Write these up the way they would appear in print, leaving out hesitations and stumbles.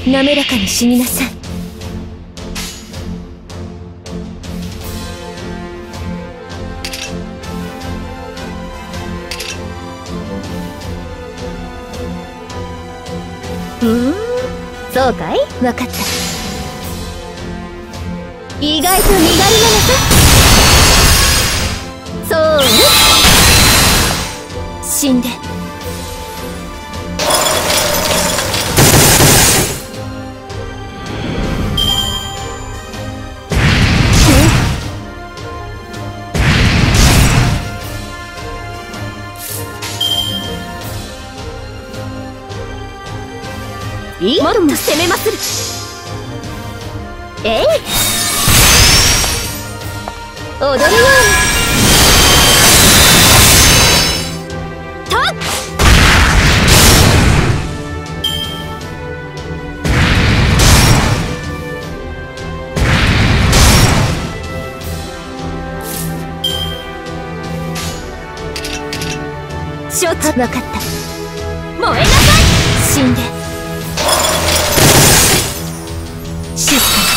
滑らかに死になさい。そうかい？分かった。意外と身軽なのさ。そうね。死んで。いいもっと攻めまする。えい、踊るように。とっ、承知。分かった。燃えなさい。死んで。静かに。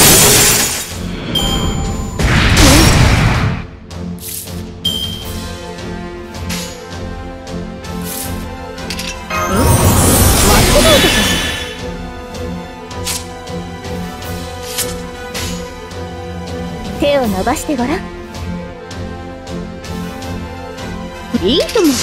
待ってないとか。手を伸ばしてごらん。いいとも。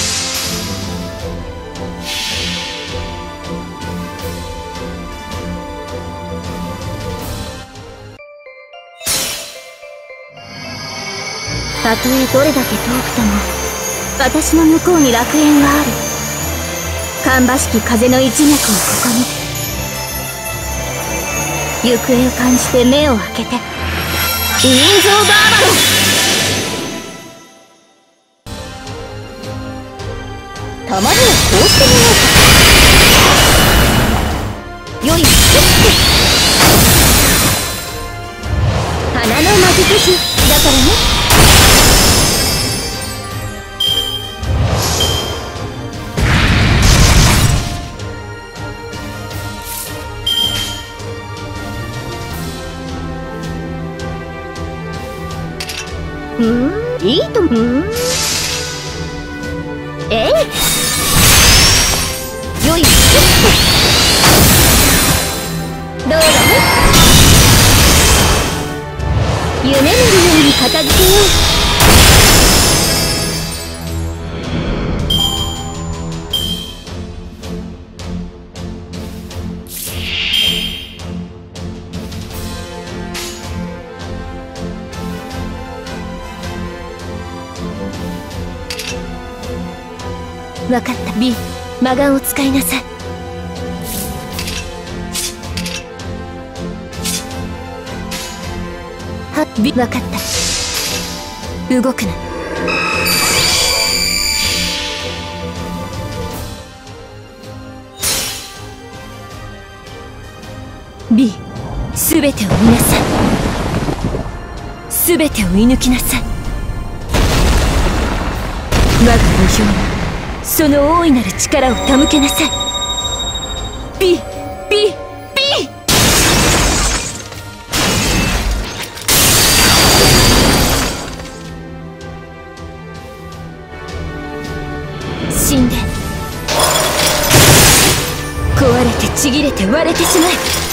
たとえどれだけ遠くとも、私の向こうに楽園がある。芳しき風の一脈をここに。行方を感じて目を開けて。インゾーバーバロン。たまにはこうしてみようか。よいしょって花の魔術師だからね。いいとも。えい、よいしょっと。どうだね。夢見るように片付けよう。分かった。 B、 魔眼を使いなさい。はっ、 B、 分かった。動くな。B、 すべてを見なさい。すべてを射抜きなさい。我が無表にその大いなる力を手向けなさい。B、 B、 B。 死んで、壊れてちぎれて割れてしまえ。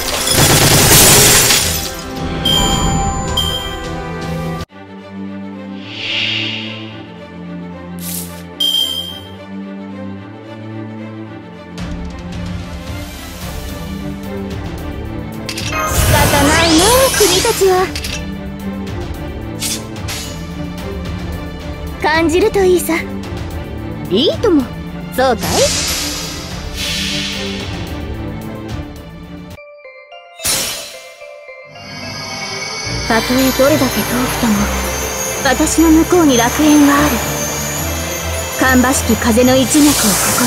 君たちは感じるといいさ。いいとも。そうかい？たとえどれだけ遠くとも、私の向こうに楽園がある。芳しき風の一脈をここ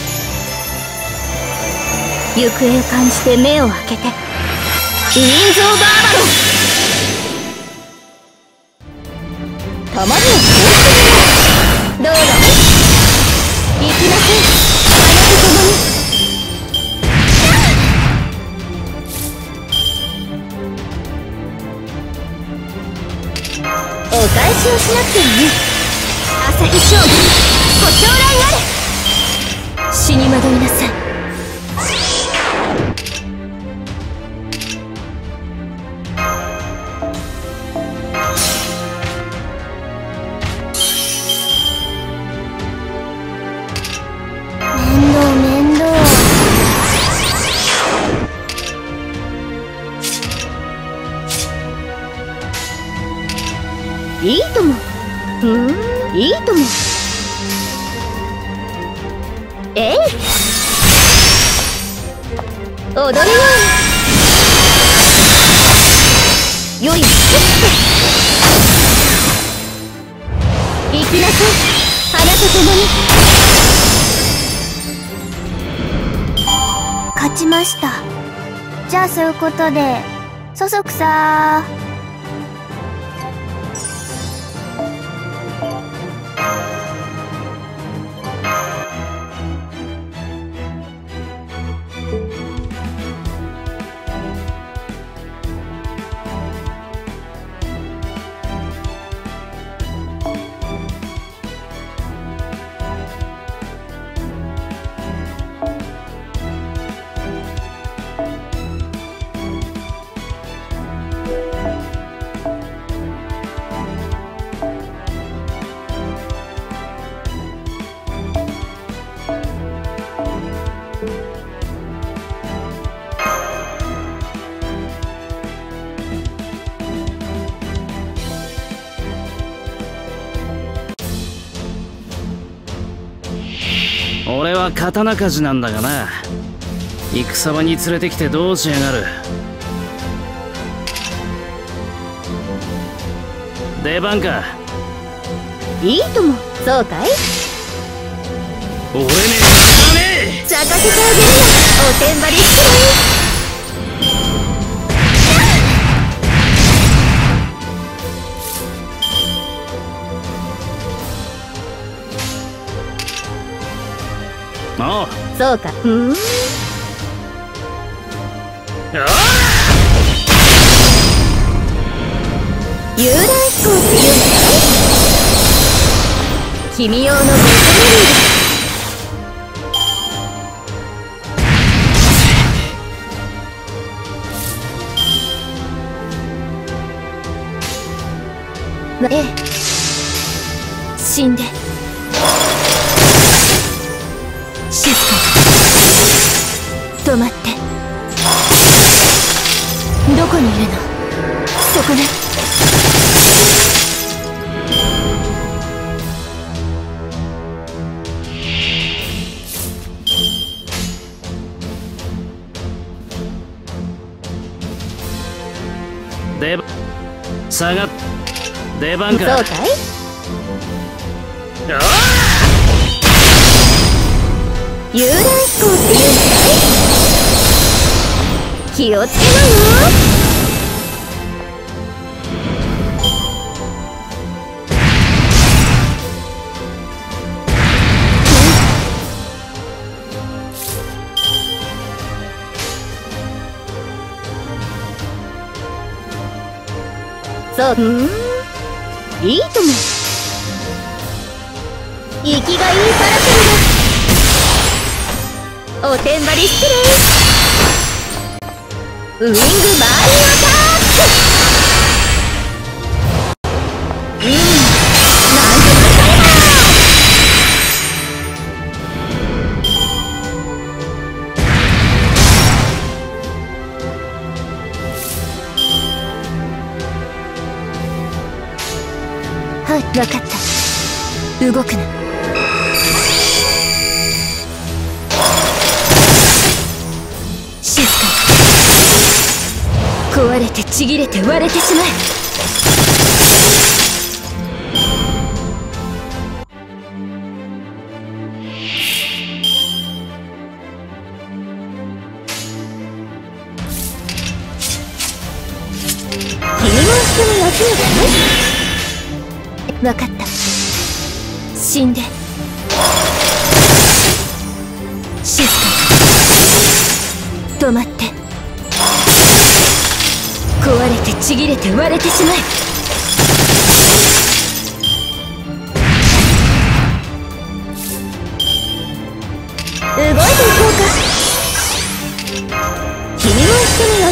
に。行方を感じて目を開けて。インゾーバーバロン。たまにはこうしてみよう。どうだね。行きなさい。あなたと共に。 ってるね。朝日将軍ご長乱あれ。死に惑いなさい。面倒。いいとも。いいとも。えい、踊るように。よいしょって行きなさい、花と共に。勝ちました。じゃあそういうことでそそくさー。 俺は刀鍛冶なんだがな。戦場に連れてきてどうしやがる。出番か。 いいとも。そうかい。 俺ねえ咲かせてあげるよ、おてんばり失礼。 ああ、 そうか。遊覧飛行って言うのかい。君用のボトルリード。ええ、死んで静かに止まって。どこにいるの。そこね。 出番下がっ出番か。 そうかい。遊覧飛行って言うのかい。気をつけなよ。そう、いいとも。生きがいいからくる。おてんばり失礼。ウイングマーリンアタック。なんとはい、わかった。動くな。静かに。壊れてちぎれて割れてしまえ。君も一緒に休むかい。わかった。死んで静かに止まって。壊れてちぎれて割れてしまえ。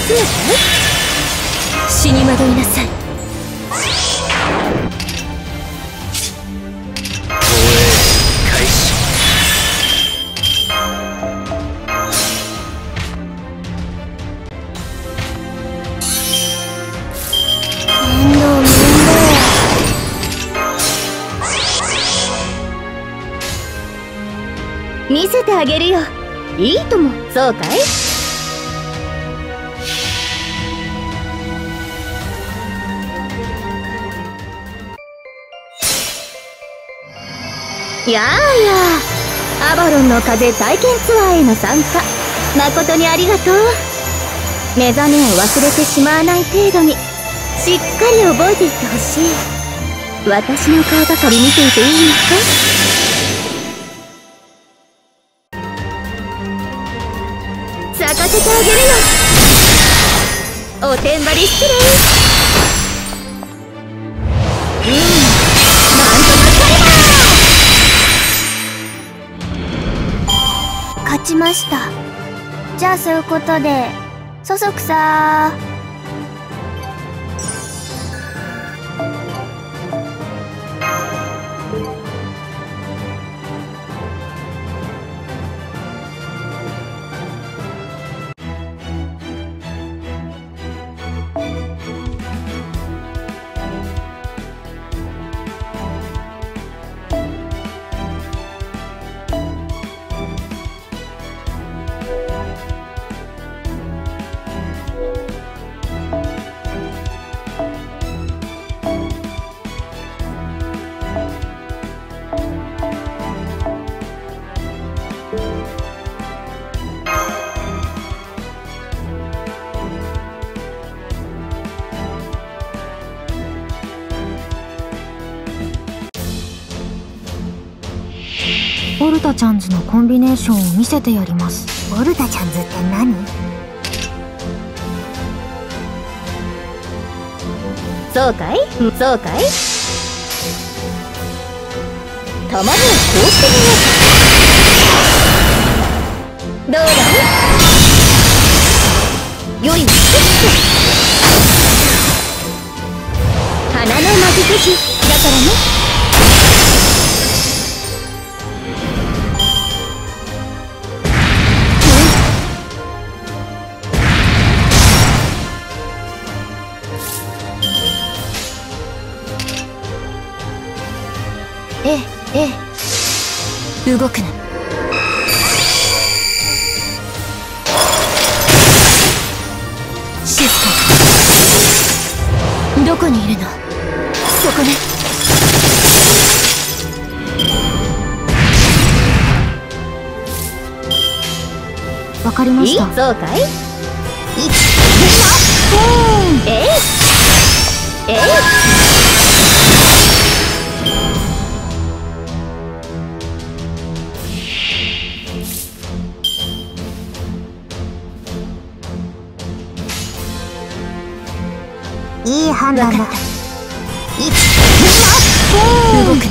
すのかい？死に惑いなさい。 投影開始。 面倒面倒。見せてあげるよ。いいとも。そうかい？やあやあ、アバロンの風体験ツアーへの参加誠にありがとう。目覚めを忘れてしまわない程度にしっかり覚えていってほしい。私の顔ばかり見ていていいのか？咲かせてあげるよ。おてんばり失礼。勝ちました。じゃあそういうことでそそくさー。 オルタちゃんズのコンビネーションを見せてやります。 オルタちゃんズって何？ そうかい？そうかい？たまにはこうしてみよう。どうだい？良いステップ。花の魔術師だからね。ええ、動くな。静かに。どこにいるの？そこね。 わかりました。 そうかい？ いい判断だ。 動くな。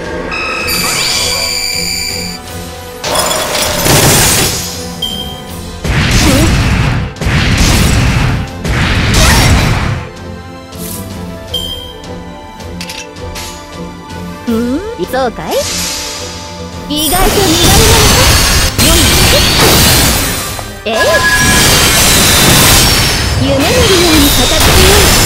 そうかい？意外と身軽なのか？夢見るように語ってよい。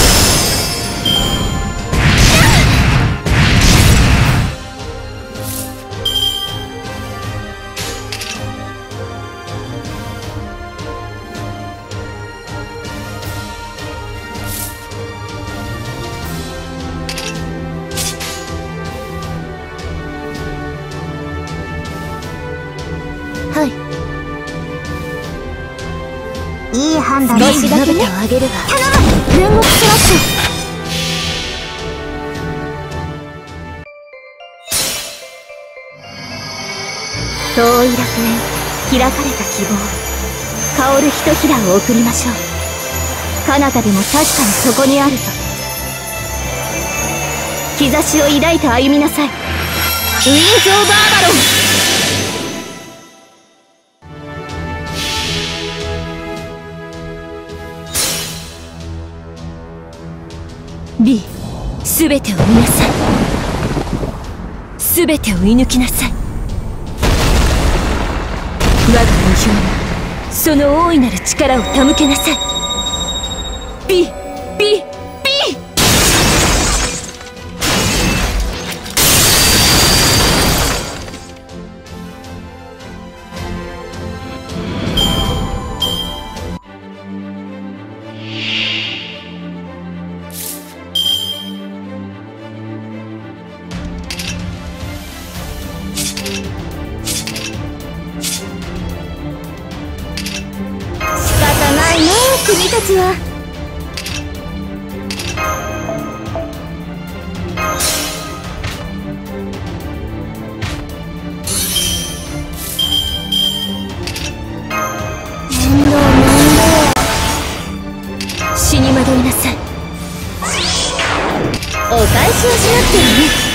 いい判断だ。 少しだけ手をあげるわ。 頼む。 煉獄スラッシュ。 遠い楽園、開かれた希望、香るひとひらを送りましょう。彼方でも確かにそこにあると。兆しを抱いて歩みなさい。ウィンズ・オブ・アバロン。 B、すべてを見なさい。すべてを射抜きなさい。我が無表にその大いなる力を手向けなさい。B、B、B。仕方ないね、君たちは。面倒面倒。死に惑いなさい。お返しをしなくてはね。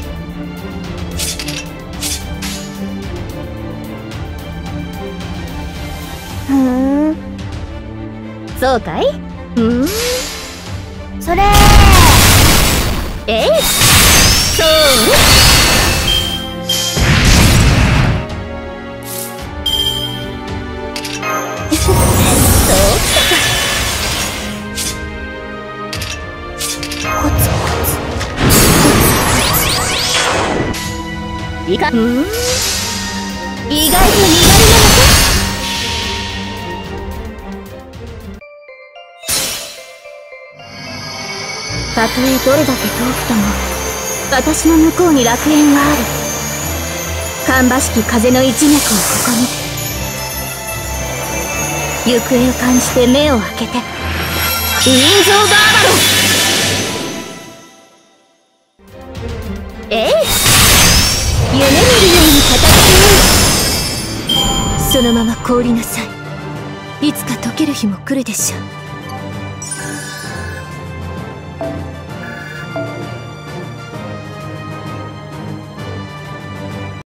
そうかい？それそうそうきたか。コツコツいか意外と苦手なのか。たとえどれだけ遠くとも私の向こうに楽園がある。芳しき風の一脈をここに。行方を感じて目を開けて。ウィンズ・オブ・アバロン。夢見るように戦いよ。そのまま凍りなさい。いつか溶ける日も来るでしょう。